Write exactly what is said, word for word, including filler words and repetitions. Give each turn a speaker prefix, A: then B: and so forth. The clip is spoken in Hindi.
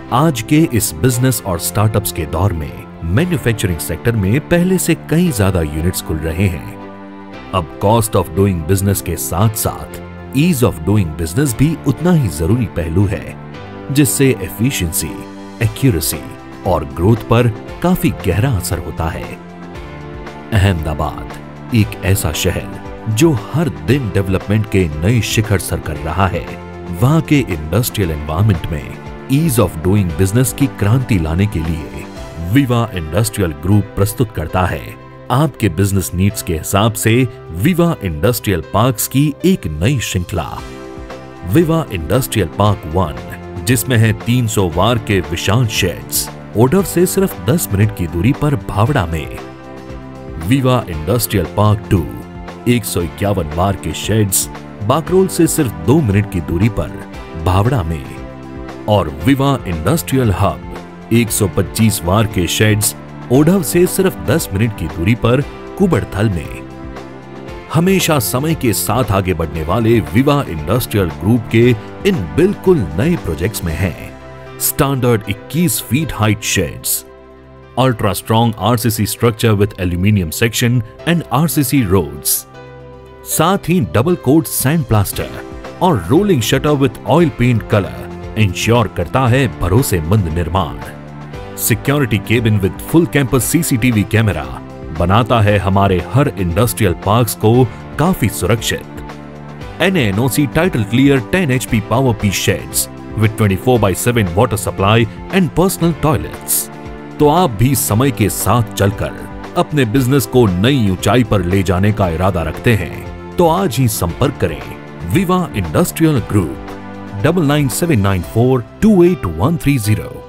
A: आज के इस बिजनेस और स्टार्टअप्स के दौर में मैन्युफैक्चरिंग सेक्टर में पहले से कई ज्यादा यूनिट्स खुल रहे हैं। अब कॉस्ट ऑफ डूइंग बिजनेस के साथ साथ ईज ऑफ डूइंग बिजनेस भी उतना ही जरूरी पहलू है, जिससे एफिशिएंसी, एक्यूरेसी और ग्रोथ पर काफी गहरा असर होता है। अहमदाबाद एक ऐसा शहर जो हर दिन डेवलपमेंट के नए शिखर सर कर रहा है। वहां के इंडस्ट्रियल एनवायरनमेंट में ईज ऑफ डूइंग बिजनेस की क्रांति लाने के लिए विवा इंडस्ट्रियल ग्रुप प्रस्तुत करता है आपके बिजनेस नीड्स के हिसाब से विवा इंडस्ट्रियल पार्क्स की एक नई श्रृंखला, विवा इंडस्ट्रियल पार्क वन, जिसमें है तीन सौ वार के विशाल शेड्स, ओडर से सिर्फ दस मिनट की दूरी पर भावड़ा में। विवा इंडस्ट्रियल पार्क टू, एक सौ इक्यावन वार के शेड्स, बाकरोल से सिर्फ दो मिनट की दूरी पर भावड़ा में। और विवा इंडस्ट्रियल हब, एक सौ पच्चीस वार के शेड्स, ओढव से सिर्फ दस मिनट की दूरी पर कुबड़थल में। हमेशा समय के साथ आगे बढ़ने वाले विवा इंडस्ट्रियल ग्रुप के इन बिल्कुल नए प्रोजेक्ट्स में हैं स्टैंडर्ड इक्कीस feet height sheds, ultra strong RCC structure with aluminium section and RCC rods, साथ ही डबल कोट सैंड प्लास्टर और rolling shutter with oil paint colour ensure करता है भरोसेमंद निर्माण। Security cabin with full campus CCTV camera बनाता है हमारे हर इंडस्ट्रियल पार्क्स को काफी सुरक्षित। N N O C title clear ten HP power piece sheds with twenty four by seven water supply and personal toilets. तो आप भी समय के साथ चलकर अपने बिजनेस को नई ऊंचाई पर ले जाने का इरादा रखते हैं तो आज ही संपर्क करें Viva industrial group, double nine seven nine four two eight one three zero.